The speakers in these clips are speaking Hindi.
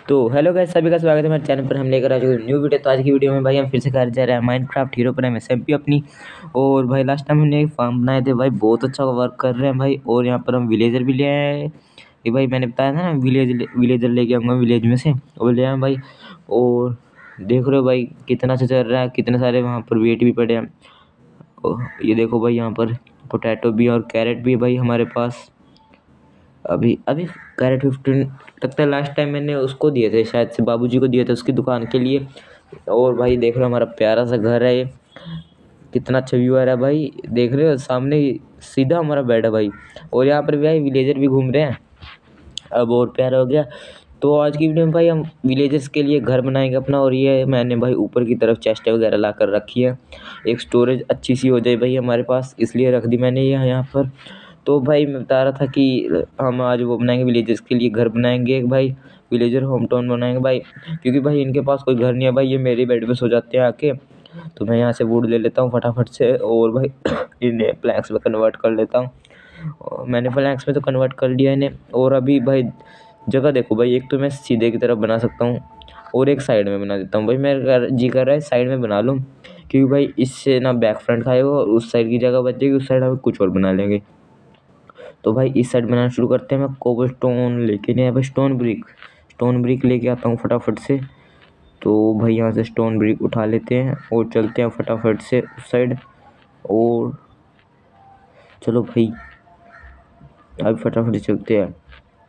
तो हेलो गाइस, सभी का स्वागत है हमारे चैनल पर। हम लेकर आ चुके न्यू वीडियो। तो आज की वीडियो में भाई हम फिर से कर जा रहे हैं माइनक्राफ्ट हीरो प्राइम एसएमपी अपनी। और भाई लास्ट टाइम हमने एक फार्म बनाए थे भाई, बहुत अच्छा वर्क कर रहे हैं भाई। और यहाँ पर हम विलेजर भी ले आए हैं। ये भाई मैंने बताया था ना, विलेजर लेके आऊँगा विलेज में से, वो ले आए भाई। और देख रहे हो भाई कितना अच्छा चल रहा है, कितने सारे वहाँ पर वेट भी पड़े हैं। ये देखो भाई, यहाँ पर पोटैटो भी और कैरेट भी है भाई हमारे पास। अभी अभी कैरेट 15 लगता है लास्ट टाइम मैंने उसको दिए थे, शायद से बाबूजी को दिए थे उसकी दुकान के लिए। और भाई देख रहे हो हमारा प्यारा सा घर है ये, कितना अच्छा व्यू आ रहा है भाई। देख रहे हो सामने ही सीधा हमारा बेड है भाई। और यहाँ पर भी भाई विलेजर भी घूम रहे हैं। अब और प्यारा हो गया। तो आज की वीडियो में भाई हम विलेजर्स के लिए घर बनाएंगे अपना। और ये मैंने भाई ऊपर की तरफ चेस्ट वगैरह ला कर रखी है, एक स्टोरेज अच्छी सी हो जाए भाई हमारे पास, इसलिए रख दी मैंने यहाँ पर। तो भाई मैं बता रहा था कि हम आज वो बनाएंगे, विलेजर्स के लिए घर बनाएंगे एक भाई, विलेजर होम टाउन बनाएंगे भाई। क्योंकि भाई इनके पास कोई घर नहीं है भाई, ये मेरे बेड पे सो जाते हैं आके। तो मैं यहाँ से वुड ले लेता हूँ फटाफट से, और भाई इन्हें प्लैंक्स में कन्वर्ट कर लेता हूँ। मैंने प्लैंक्स में तो कन्वर्ट कर लिया इन्हें। और अभी भाई जगह देखो भाई, एक तो मैं सीधे की तरफ बना सकता हूँ और एक साइड में बना देता हूँ भाई। मेरा जी कर रहा है साइड में बना लूँ, क्योंकि भाई इससे ना बैक फ्रंट खाएगा और उस साइड की जगह बचेगी, उस साइड हम कुछ और बना लेंगे। तो भाई इस साइड बनाना शुरू करते हैं। मैं कोबलस्टोन लेके नहीं आया भाई, स्टोन ब्रिक लेके आता हूँ फटाफट से। तो भाई यहाँ से स्टोन ब्रिक उठा लेते हैं और चलते हैं फटाफट से उस साइड। और चलो भाई अभी फटाफट से चलते हैं।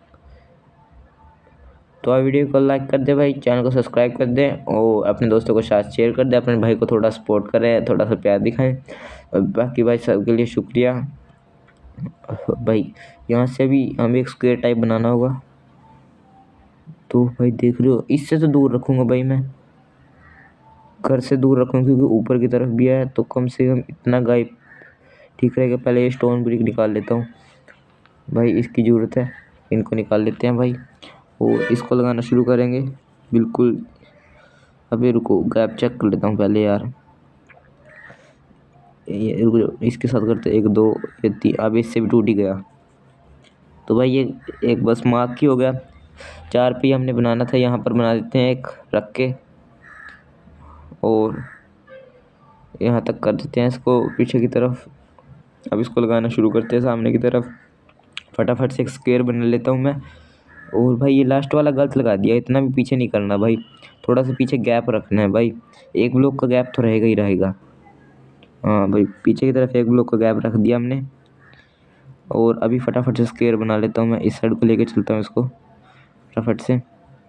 तो आप वीडियो को लाइक कर दे भाई, चैनल को सब्सक्राइब कर दें और अपने दोस्तों को साथ शेयर कर दें। अपने भाई को थोड़ा सपोर्ट करें, थोड़ा सा प्यार दिखाएं। और बाकी भाई सबके लिए शुक्रिया भाई। यहाँ से भी हमें एक स्क्वायर टाइप बनाना होगा। तो भाई देख रहे हो, इससे तो दूर रखूँगा भाई, मैं घर से दूर रखूँगा क्योंकि ऊपर की तरफ भी है, तो कम से कम इतना गायब ठीक रहेगा। पहले ये स्टोन ब्रिक निकाल लेता हूँ भाई, इसकी ज़रूरत है, इनको निकाल लेते हैं भाई। और इसको लगाना शुरू करेंगे बिल्कुल। अभी रुको, गैप चेक कर लेता हूँ पहले यार। ये रुको, इसके साथ करते 1 2 ये 3। अब इससे भी टूट ही गया। तो भाई ये एक बस मार्क ही हो गया। 4 पे हमने बनाना था, यहाँ पर बना देते हैं एक रख के। और यहाँ तक कर देते हैं इसको पीछे की तरफ। अब इसको लगाना शुरू करते हैं सामने की तरफ। फटाफट से एक स्क्वायर बना लेता हूँ मैं। और भाई ये लास्ट वाला गलत लगा दिया, इतना भी पीछे नहीं करना भाई, थोड़ा सा पीछे गैप रखना है भाई। एक ब्लॉक का गैप तो रहेगा ही रहेगा। हाँ भाई, पीछे की तरफ एक ब्लॉक का गैप रख दिया हमने। और अभी फटाफट से स्क्वायर बना लेता हूँ मैं, इस साइड को लेके चलता हूँ इसको फटाफट से।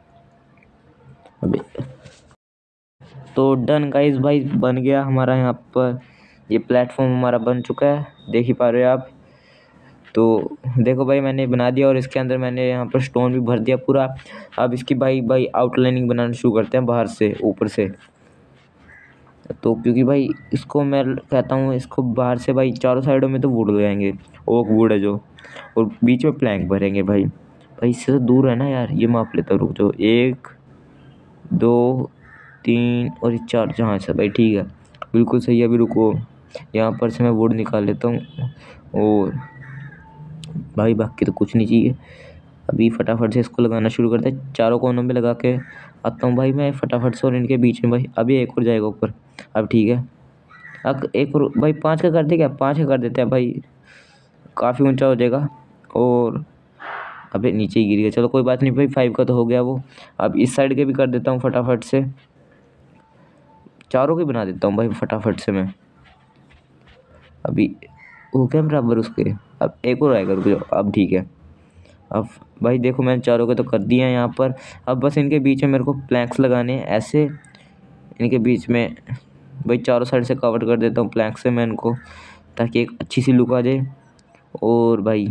अभी तो डन गाइस भाई, बन गया हमारा यहाँ पर। ये प्लेटफॉर्म हमारा बन चुका है, देख ही पा रहे हो आप। तो देखो भाई मैंने बना दिया और इसके अंदर मैंने यहाँ पर स्टोन भी भर दिया पूरा। अब इसकी भाई आउटलाइनिंग बनाना शुरू करते हैं बाहर से ऊपर से। तो क्योंकि भाई इसको मैं कहता हूँ, इसको बाहर से भाई चारों साइडों में तो वुड लगाएंगे, ओक वुड है जो, और बीच में प्लैंक भरेंगे भाई। भाई इससे तो दूर है ना यार, ये माप लेता हूँ, रुक जाओ। 1 2 3 और 4, जहाँ से भाई ठीक है, बिल्कुल सही है। अभी रुको, यहाँ पर से मैं वुड निकाल लेता हूँ। और भाई बाकी तो कुछ नहीं चाहिए। अभी फटाफट से इसको लगाना शुरू करते हैं, चारों कोनों में लगा के आता हूँ भाई मैं फटाफट से। और इनके बीच में भाई अभी एक और जाएगा ऊपर। अब ठीक है, अब एक और भाई 5 का कर दे क्या, 5 का कर देते हैं भाई, काफ़ी ऊंचा हो जाएगा। और अबे नीचे ही गिर गया, चलो कोई बात नहीं भाई, 5 का तो हो गया वो। अब इस साइड के भी कर देता हूँ फटाफट से, चारों के बना देता हूँ भाई फटाफट से मैं। अभी हो गया बराबर उसके, अब एक और आएगा, रुक जाओ। अब ठीक है, अब भाई देखो मैंने चारों के तो कर दिए हैं यहाँ पर। अब बस इनके बीच में मेरे को प्लैंक्स लगाने हैं ऐसे, इनके बीच में भाई चारों साइड से कवर कर देता हूँ प्लैंक से मैं इनको, ताकि एक अच्छी सी लुक आ जाए। और भाई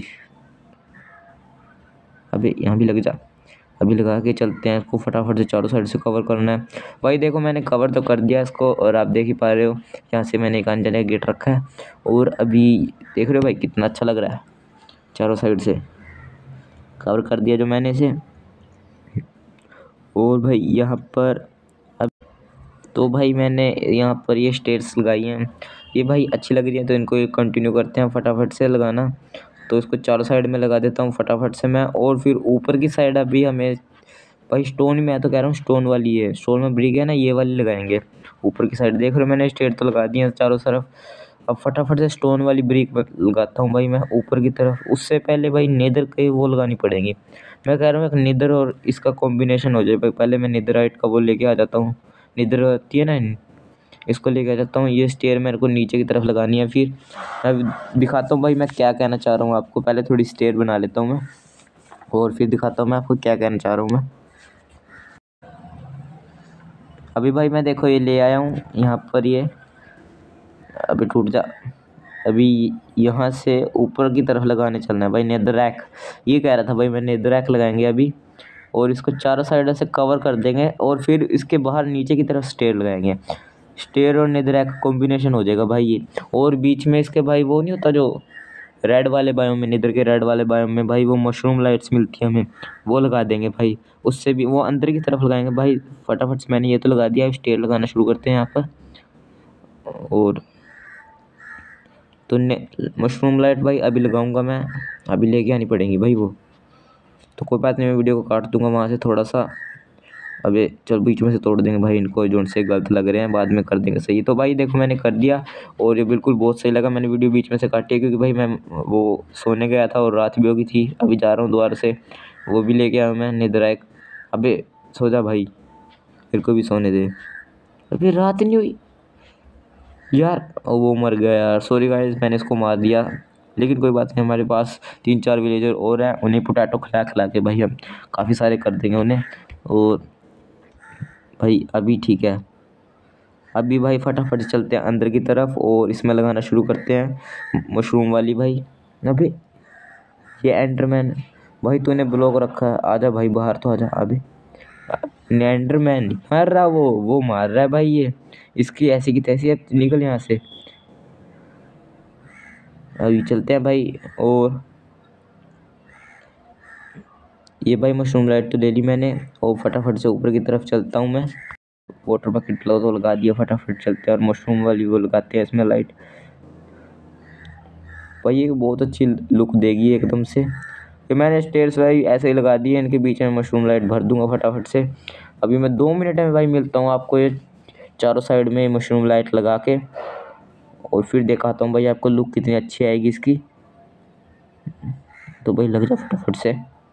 अबे यहाँ भी लग जा, अभी लगा के चलते हैं इसको फटाफट से, चारों साइड से कवर करना है भाई। देखो मैंने कवर तो कर दिया इसको, और आप देख ही पा रहे हो यहाँ से मैंने एक अंजन का गेट रखा है। और अभी देख रहे हो भाई कितना अच्छा लग रहा है, चारों साइड से कवर कर दिया जो मैंने इसे। और भाई यहाँ पर अब तो भाई मैंने यहाँ पर ये स्टेयर्स लगाई हैं, ये भाई अच्छी लग रही है, तो इनको कंटिन्यू करते हैं फटाफट से लगाना। तो इसको चारों साइड में लगा देता हूँ फटाफट से मैं। और फिर ऊपर की साइड अभी हमें भाई स्टोन में, मैं तो कह रहा हूँ स्टोन वाली है, स्टोन में ब्रिक है ना, ये वाली लगाएंगे। ऊपर की साइड देख रहे हो मैंने स्टेयर तो लगा दिए हैं चारों तरफ। अब फटाफट से स्टोन वाली ब्रिक लगाता हूँ भाई मैं ऊपर की तरफ। उससे पहले भाई नेदर के वो लगानी पड़ेगी। मैं कह रहा हूँ एक नेदर और इसका कॉम्बिनेशन हो जाए भाई। पहले मैं नेदराइट का वो लेके आ जाता हूँ, नेदर आती है ना, इसको लेके आ जाता हूँ। ये स्टेयर मेरे को नीचे की तरफ लगानी है। फिर मैं दिखाता हूँ भाई मैं क्या कहना चाह रहा हूँ आपको। पहले थोड़ी स्टेयर बना लेता हूँ मैं, और फिर दिखाता हूँ मैं आपको क्या कहना चाह रहा हूँ मैं। अभी भाई मैं देखो ये ले आया हूँ यहाँ पर, ये अभी टूट जा। अभी यहाँ से ऊपर की तरफ लगाने चलना है भाई नेदर रैक। ये कह रहा था भाई मैं नेदर रैक लगाएंगे अभी, और इसको चारों साइड से कवर कर देंगे, और फिर इसके बाहर नीचे की तरफ स्टेयर लगाएंगे। स्टेयर और नेदर रैक कॉम्बिनेशन हो जाएगा भाई ये। और बीच में इसके भाई वो नहीं होता जो रेड वाले बायोम में, नेदर के रेड वाले बायोम में भाई वो मशरूम लाइट्स मिलती है हमें, वो लगा देंगे भाई। उससे भी वो अंदर की तरफ लगाएंगे भाई। फटाफट से मैंने ये तो लगा दिया, स्टेयर लगाना शुरू करते हैं यहाँ पर। और तो मशरूम लाइट भाई अभी लगाऊंगा मैं, अभी लेके आनी पड़ेगी भाई वो। तो कोई बात नहीं, मैं वीडियो को काट दूंगा वहाँ से थोड़ा सा। अबे चल बीच में से तोड़ देंगे भाई इनको, जो से गलत लग रहे हैं बाद में कर देंगे सही। तो भाई देखो मैंने कर दिया, और ये बिल्कुल बहुत सही लगा। मैंने वीडियो बीच में से काटी है क्योंकि भाई मैं वो सोने गया था और रात भी हो गई थी। अभी जा रहा हूँ दोबारा से, वो भी लेके आया मैं नेदराइक। अबे सो जा भाई, मेरे को भी सोने दे। अभी रात नहीं हुई यार, वो मर गया यार। सॉरी गाइस मैंने इसको मार दिया, लेकिन कोई बात नहीं, हमारे पास 3-4 विलेजर और हैं, उन्हें पोटैटो खिला खिला के भाई हम काफ़ी सारे कर देंगे उन्हें। और भाई अभी ठीक है, अभी भाई फटाफट चलते हैं अंदर की तरफ और इसमें लगाना शुरू करते हैं मशरूम वाली भाई। अभी ये एंडरमैन भाई तूने ब्लॉक रखा है, आजा भाई बाहर तो आजा। अभी एंडरमैन मार रहा, वो मार रहा है भाई। ये इसकी ऐसी की तैसी है, निकल यहाँ से। अभी चलते हैं भाई। और ये भाई मशरूम लाइट तो ले ली मैंने, और फटाफट से ऊपर की तरफ चलता हूँ मैं। वाटर बकेट तो लगा दिया, फटाफट चलते हैं और मशरूम वाली वो लगाते हैं इसमें लाइट। भाई ये बहुत अच्छी लुक देगी एकदम से। फिर मैंने स्टेयर्स भाई ऐसे ही लगा दिए, इनके बीच में मशरूम लाइट भर दूंगा फटाफट से। अभी मैं 2 मिनट में भाई मिलता हूँ आपको, ये चारों साइड में मशरूम लाइट लगा के, और फिर दिखाता हूँ भाई आपको लुक कितनी अच्छी आएगी इसकी। तो भाई लग जा फटाफट से।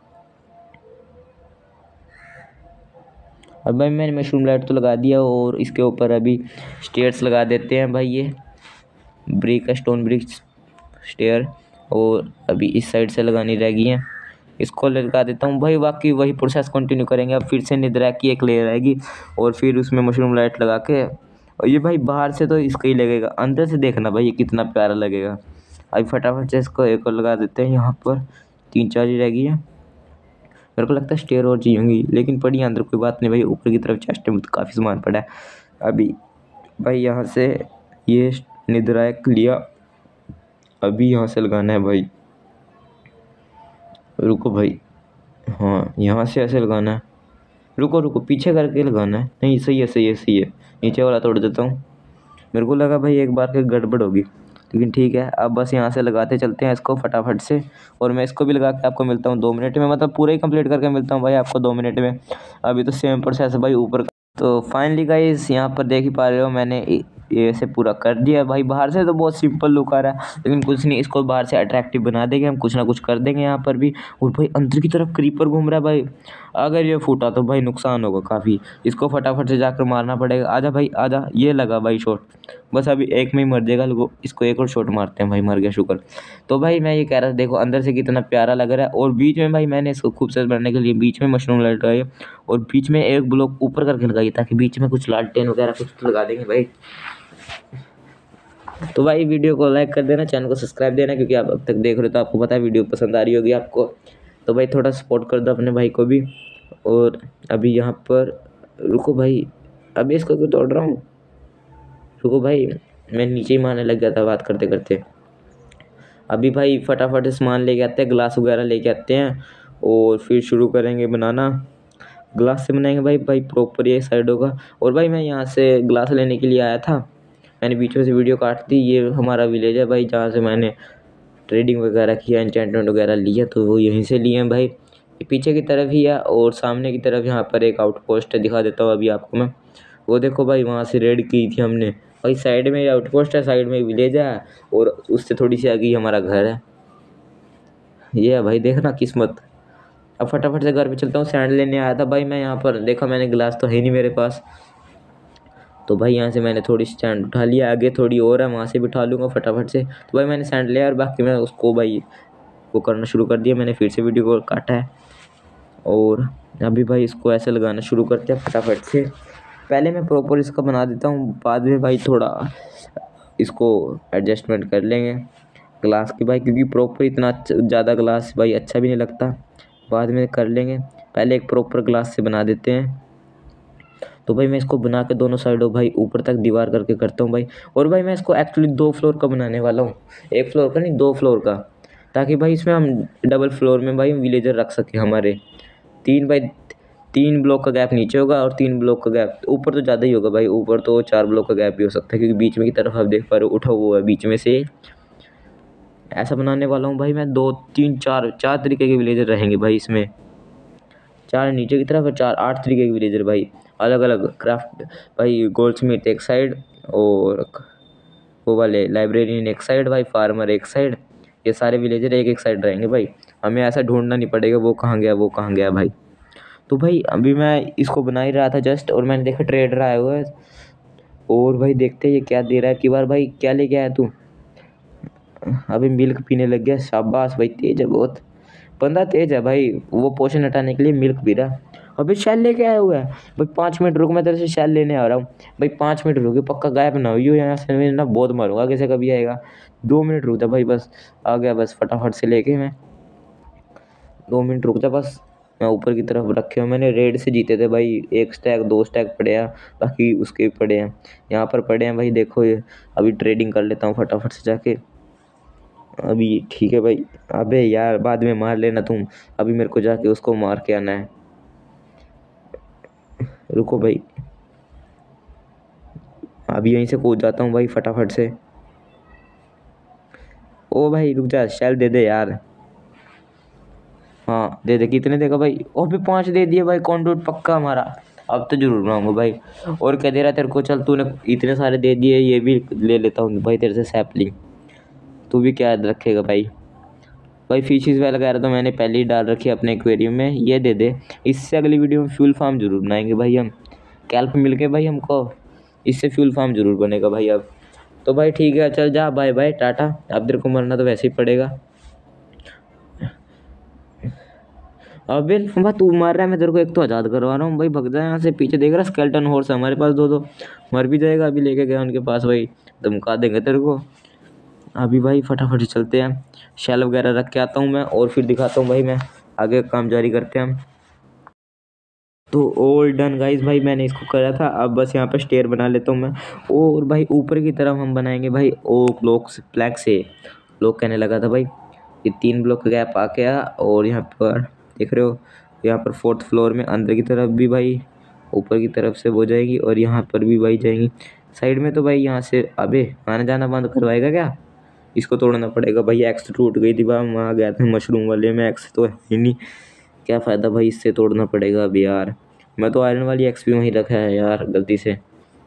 अब भाई मैंने मशरूम लाइट तो लगा दिया, और इसके ऊपर अभी स्टेयर्स लगा देते हैं भाई। ये ब्रिक स्टोन ब्रिक स्टेयर, और अभी इस साइड से लगानी रह गई है, इसको लगा देता हूँ भाई। बाकी वही प्रोसेस कंटिन्यू करेंगे। अब फिर से निद्रा की एक लेयर आएगी, और फिर उसमें मशरूम लाइट लगा के। और ये भाई बाहर से तो इसका ही लगेगा, अंदर से देखना भाई ये कितना प्यारा लगेगा। अभी फटाफट से इसको एक और लगा देते हैं यहाँ पर। 3-4 ही रह गई है, मेरे को लगता है स्टेयर और चाहिए होंगी, लेकिन पड़ी अंदर, कोई बात नहीं भाई। ऊपर की तरफ चेस्ट में तो काफ़ी सामान पड़ा है। अभी भाई यहाँ से ये निद्रायक लिया, अभी यहाँ से लगाना है भाई। रुको भाई, हाँ यहाँ से ऐसे लगाना है। रुको रुको, पीछे करके लगाना है। नहीं सही है सही है सही है, नीचे वाला तोड़ देता हूँ। मेरे को लगा भाई एक बार के गड़बड़ होगी, लेकिन ठीक है। अब बस यहाँ से लगाते चलते हैं इसको फटाफट से। और मैं इसको भी लगा के आपको मिलता हूँ 2 मिनट में, मतलब पूरा ही कंप्लीट करके मिलता हूँ भाई आपको 2 मिनट में। अभी तो सेम प्रोसेस है भाई ऊपर का। तो फाइनली गाइस यहाँ पर देख ही पा रहे हो, मैंने ये से पूरा कर दिया भाई। बाहर से तो बहुत सिंपल लुक आ रहा है, लेकिन कुछ नहीं, इसको बाहर से अट्रैक्टिव बना देंगे हम, कुछ ना कुछ कर देंगे यहाँ पर भी। और भाई अंदर की तरफ क्रीपर घूम रहा है भाई, अगर ये फूटा तो भाई नुकसान होगा काफ़ी। इसको फटाफट से जाकर मारना पड़ेगा। आजा भाई आजा, ये लगा भाई शॉट, बस अभी एक में ही मर जाएगा। इसको एक और शॉट मारते हैं भाई, मर गया शुक्र। तो भाई मैं ये कह रहा था, देखो अंदर से कितना प्यारा लग रहा है। और बीच में भाई मैंने इसको खूबसूरत बनाने के लिए बीच में मशरूम लाइट लगाई, और बीच में एक ब्लॉक ऊपर करके लगाई, ताकि बीच में कुछ लालटेन वगैरह कुछ लगा देंगे भाई। तो भाई वीडियो को लाइक कर देना, चैनल को सब्सक्राइब देना, क्योंकि आप अब तक देख रहे हो तो आपको पता है वीडियो पसंद आ रही होगी आपको। तो भाई थोड़ा सपोर्ट कर दो अपने भाई को भी। और अभी यहाँ पर रुको भाई, अभी इसको क्यों तोड़ रहा हूँ, रुको भाई, मैं नीचे ही मारने लग गया था बात करते करते। अभी भाई फटाफट सामान लेके आते हैं, ग्लास वगैरह लेके आते हैं, और फिर शुरू करेंगे बनाना। ग्लास से बनाएंगे भाई प्रॉपर ये साइड होगा। और भाई मैं यहाँ से ग्लास लेने के लिए आया था, मैंने बीच में से वीडियो काट दी। ये हमारा विलेज है भाई, जहाँ से मैंने ट्रेडिंग वगैरह किया, एन्चेंटमेंट वगैरह लिया, तो वो यहीं से लिए हैं भाई। पीछे की तरफ ही है और सामने की तरफ यहाँ पर एक आउटपोस्ट है, दिखा देता हूँ अभी आपको मैं। वो देखो भाई, वहाँ से रेड की थी हमने भाई। साइड में आउटपोस्ट है, साइड में विलेज है और उससे थोड़ी सी आगे हमारा घर है। ये है भाई, देखना किस्मत। अब फटाफट से घर पे चलता हूँ। सैंड लेने आया था भाई मैं यहाँ पर, देखा मैंने गिलास तो है नहीं मेरे पास, तो भाई यहाँ से मैंने थोड़ी स्टैंड उठा लिया। आगे थोड़ी और है, वहाँ से भी उठा लूँगा फटाफट से। तो भाई मैंने सैंड लिया और बाकी मैं उसको भाई वो करना शुरू कर दिया। मैंने फिर से वीडियो को काटा है और अभी भाई इसको ऐसे लगाना शुरू करते हैं फटाफट से। पहले मैं प्रॉपर इसका बना देता हूँ, बाद में भाई थोड़ा इसको एडजस्टमेंट कर लेंगे ग्लास की भाई, क्योंकि प्रॉपर इतना ज़्यादा ग्लास भाई अच्छा भी नहीं लगता। बाद में कर लेंगे, पहले एक प्रॉपर ग्लास से बना देते हैं। तो भाई मैं इसको बना के दोनों साइडों भाई ऊपर तक दीवार करके करता हूँ भाई। और भाई मैं इसको एक्चुअली 2 फ्लोर का बनाने वाला हूँ, 1 फ्लोर का नहीं 2 फ्लोर का, ताकि भाई इसमें हम डबल फ्लोर में भाई हम विलेजर रख सकें हमारे। 3 बाई 3 ब्लॉक का गैप नीचे होगा और 3 ब्लॉक का गैप ऊपर, तो ज़्यादा ही होगा भाई, ऊपर तो 4 ब्लॉक का गैप भी हो सकता है, क्योंकि बीच में की तरफ आप देख पा रहे हो उठा हुआ है बीच में से। ऐसा बनाने वाला हूँ भाई मैं, 2 3 4 तरीके के विलेजर रहेंगे भाई इसमें। 4 नीचे की तरफ और 4 8 तरीके के विलेजर भाई, अलग अलग क्राफ्ट भाई। गोल्डस्मिथ एक साइड और वो वाले लाइब्रेरियन एक साइड भाई, फार्मर एक साइड, ये सारे विलेजर एक एक साइड रहेंगे भाई। हमें ऐसा ढूंढना नहीं पड़ेगा वो कहाँ गया वो कहाँ गया भाई। तो भाई अभी मैं इसको बना ही रहा था जस्ट, और मैंने देखा ट्रेडर आया हुआ है। और भाई देखते ये क्या दे रहा है कि बार। भाई क्या लेके आया तू? अभी मिल्क पीने लग गया, शाबाश भाई, तेज है बहुत, बंदा तेज है भाई। वो पोषण हटाने के लिए मिल्क पी रहा। अभी शैल लेके आया हुआ है भाई। 5 मिनट रुक, मैं तेरे से शैल लेने आ रहा हूँ भाई। 5 मिनट रुके, पक्का गायब ना हुई हो यहाँ से, मैं ना बहुत मारूंगा कैसे कभी आएगा। 2 मिनट रुक जा भाई, बस आ गया, बस फटाफट से लेके मैं। 2 मिनट रुक जा बस। मैं ऊपर की तरफ रखे हुए, मैंने रेड से जीते थे भाई। 1 स्टैक 2 स्टैक पड़े हैं, बाकी उसके भी पड़े हैं, यहाँ पर पड़े हैं भाई, देखो ये। अभी ट्रेडिंग कर लेता हूँ फटाफट से जाके अभी, ठीक है भाई। अबे यार बाद में मार लेना तुम, अभी मेरे को जाके उसको मार के आना है। रुको भाई, अभी यहीं से कूद जाता हूँ भाई फटाफट से। ओ भाई रुक जा, शेल दे दे यार। हाँ दे दे, कितने देगा भाई? ओ भी 5 दे दिए भाई, कॉन्डोट पक्का हमारा। अब तो जरूर बनाऊंगा भाई। और क्या दे रहा तेरे को? चल तूने इतने सारे दे दिए, ये भी ले लेता हूँ भाई तेरे से सैपलिंग। तू भी क्या याद रखेगा भाई? भाई फिशेस वगैरह तो मैंने पहले ही डाल रखी है अपने एक्वेरियम में, ये दे दे। इससे अगली वीडियो में फ्यूल फार्म जरूर बनाएंगे भाई हम, कैल्प मिल के भाई हमको, इससे फ्यूल फार्म जरूर बनेगा भाई अब। तो भाई ठीक है, चल जा, बाय बाय टाटा। अब तेरे को मरना तो वैसे ही पड़ेगा। अबे लंबा तू मार रहा है, मैं तेरे को एक तो आज़ाद करवा रहा हूँ भाई, भग जा यहाँ से। पीछे देख रहा स्केल्टन हॉर्स है हमारे पास 2-2, मर भी जाएगा। अभी लेके गया उनके पास भाई, धमका देंगे तेरे को। अभी भाई फटाफट से चलते हैं, शेल वगैरह रख के आता हूँ मैं और फिर दिखाता हूँ भाई मैं। आगे काम जारी करते हैं हम। तो ऑल डन गाइस भाई, मैंने इसको करा था। अब बस यहाँ पर स्टेयर बना लेता हूँ मैं। और भाई ऊपर की तरफ हम बनाएंगे भाई ओक ब्लॉक्स ब्लैक से। लोग कहने लगा था भाई, ये 3 ब्लॉक का गैप आ गया। और यहाँ पर देख रहे हो, यहाँ पर 4th फ्लोर में अंदर की तरफ भी भाई, ऊपर की तरफ से हो जाएगी और यहाँ पर भी भाई जाएंगी। साइड में तो भाई यहाँ से अबे आना जाना बंद करवाएगा क्या? इसको तोड़ना पड़ेगा भाई। एक्स टूट गई थी भाई, वहाँ गया था मशरूम वाले में, एक्स तो है ही नहीं। क्या फ़ायदा भाई, इससे तोड़ना पड़ेगा अभी यार। मैं तो आयरन वाली एक्स भी वहीं रखा है यार गलती से।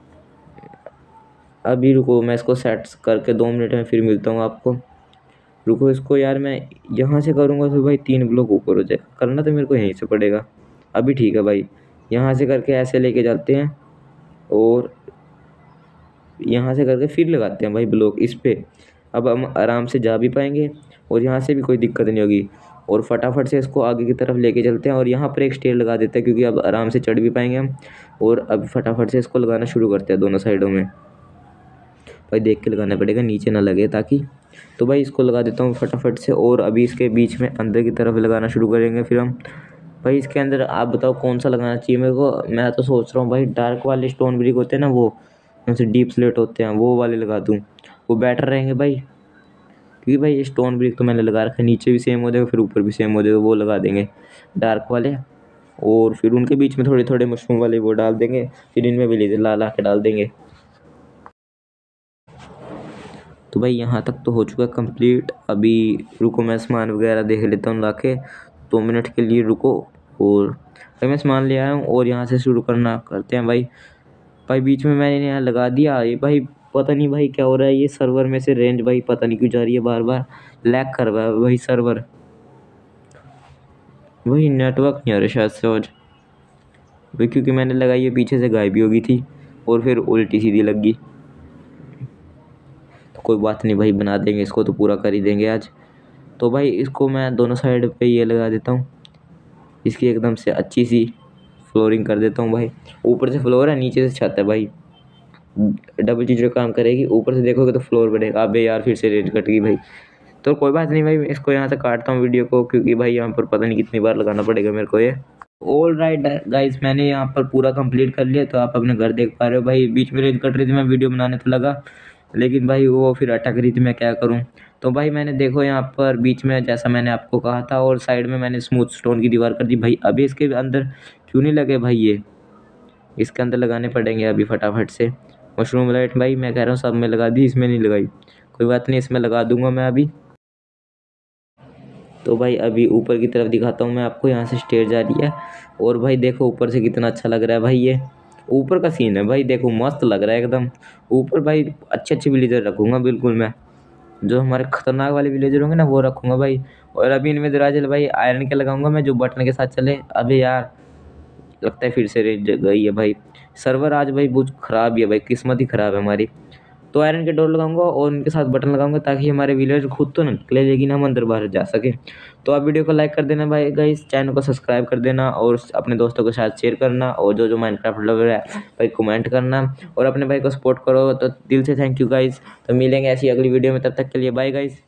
अभी रुको, मैं इसको सेट करके 2 मिनट में फिर मिलता हूँ आपको। रुको इसको यार, मैं यहाँ से करूँगा तो भाई 3 ब्लॉक ऊपर हो जाएगा, करना तो मेरे को यहीं से पड़ेगा। अभी ठीक है भाई, यहाँ से करके ऐसे लेके चलते हैं और यहाँ से करके फिर लगाते हैं भाई ब्लॉक इस पे। अब हम आराम से जा भी पाएंगे और यहाँ से भी कोई दिक्कत नहीं होगी। और फटाफट से इसको आगे की तरफ लेके चलते हैं और यहाँ पर एक स्टेयर लगा देते हैं, क्योंकि अब आराम से चढ़ भी पाएंगे हम। और अब फटाफट से इसको लगाना शुरू करते हैं दोनों साइडों में। भाई देख के लगाना पड़ेगा, नीचे ना लगे ताकि। तो भाई इसको लगा देता हूँ फटाफट से। और अभी इसके बीच में अंदर की तरफ लगाना शुरू करेंगे फिर हम। भाई इसके अंदर आप बताओ कौन सा लगाना चाहिए मेरे को? मैं तो सोच रहा हूँ भाई डार्क वाले स्टोन ब्रिक होते हैं ना, वो जैसे डीप स्लेट होते हैं, वो वाले लगा दूँ, वो बेटर रहेंगे भाई। क्योंकि भाई ये स्टोन ब्रिक तो मैंने लगा रखा है, नीचे भी सेम हो जाएगा फिर ऊपर भी सेम हो जाएगा, वो लगा देंगे डार्क वाले। और फिर उनके बीच में थोड़े थोड़े मशरूम वाले वो डाल देंगे, फिर इनमें भी लेजर ला ला के डाल देंगे। तो भाई यहाँ तक तो हो चुका है कंप्लीट। अभी रुको मैं सामान वगैरह देख लेता हूँ ला के। 2 मिनट के लिए रुको। और भाई मैं सामान ले आया हूँ और यहाँ से शुरू करते हैं भाई। भाई बीच में मैंने यहाँ लगा दिया ये भाई, पता नहीं भाई क्या हो रहा है, ये सर्वर में से रेंज भाई पता नहीं क्यों जा रही है, बार बार लैग कर रहा है भाई सर्वर, वही नेटवर्क नहीं आ रहा शायद से आज भाई, क्योंकि मैंने लगाई है पीछे से गायब भी हो गई थी और फिर उल्टी सीधी लग गई। तो कोई बात नहीं भाई, बना देंगे इसको, तो पूरा कर ही देंगे आज। तो भाई इसको मैं दोनों साइड पे ये लगा देता हूँ, इसकी एकदम से अच्छी सी फ्लोरिंग कर देता हूँ भाई। ऊपर से फ्लोर है, नीचे से छत है भाई, डबल चीज़ जो काम करेगी। ऊपर से देखोगे तो फ्लोर बढ़ेगा। अबे यार फिर से रेंज कट गई भाई। तो कोई बात नहीं भाई, इसको यहाँ से काटता हूँ वीडियो को, क्योंकि भाई यहाँ पर पता नहीं कितनी बार लगाना पड़ेगा मेरे को ये। ऑल राइट गाइस, मैंने यहाँ पर पूरा कंप्लीट कर लिया। तो आप अपने घर देख पा रहे हो भाई, बीच में रेंज कट रही थी, मैं वीडियो बनाने तो लगा, लेकिन भाई वो फिर अटक रही थी, मैं क्या करूँ। तो भाई मैंने देखो यहाँ पर बीच में जैसा मैंने आपको कहा था, और साइड में मैंने स्मूथ स्टोन की दीवार कर दी भाई। अभी इसके अंदर क्यों नहीं लगे भाई, ये इसके अंदर लगाने पड़ेंगे अभी फटाफट से। मशरूम लाइट भाई मैं कह रहा हूँ सब में लगा दी, इसमें नहीं लगाई, कोई बात नहीं, इसमें लगा दूंगा मैं अभी। तो भाई अभी ऊपर की तरफ दिखाता हूँ मैं आपको, यहाँ से स्टेयर जा रही है, और भाई देखो ऊपर से कितना अच्छा लग रहा है भाई, ये ऊपर का सीन है भाई, देखो मस्त लग रहा है एकदम। ऊपर भाई अच्छे अच्छे विलेजर रखूँगा बिल्कुल मैं, जो हमारे खतरनाक वाले विलेजर होंगे ना वो रखूँगा भाई। और अभी इनमें दरवाजे भाई आयरन के लगाऊंगा मैं, जो बटन के साथ चले। अबे यार लगता है फिर से रेंज गई है भाई, सर्वर आज भाई बहुत ख़राब ही है भाई, किस्मत ही ख़राब है हमारी। तो आयरन के डोर लगाऊंगा और उनके साथ बटन लगाऊंगा, ताकि हमारे विलेज खुद तो निकले, लेकिन हम अंदर बाहर जा सके। तो आप वीडियो को लाइक कर देना भाई गाइस, चैनल को सब्सक्राइब कर देना, और अपने दोस्तों के साथ शेयर करना, और जो जो माइनक्राफ्ट लवर है भाई कमेंट करना, और अपने भाई को सपोर्ट करो। तो दिल से थैंक यू गाइस। तो मिलेंगे ऐसी अगली वीडियो में, तब तक के लिए बाय गाइस।